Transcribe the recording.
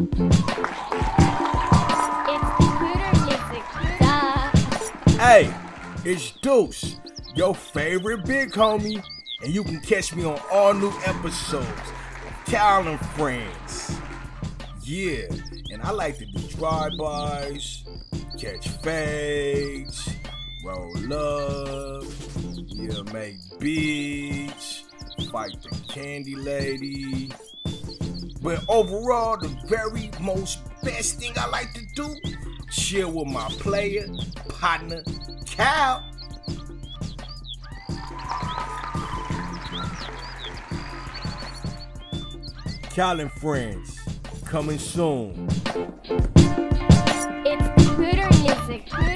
Hey, it's Duce, your favorite big homie, and you can catch me on all new episodes of Cal and Friends. Yeah, and I like to do drive-bys, catch fades, roll up, yeah, make beats, fight the candy lady. But overall, the very most best thing I like to do, chill with my player, partner, Cal. Cal and Friends, coming soon. It's Twitter music.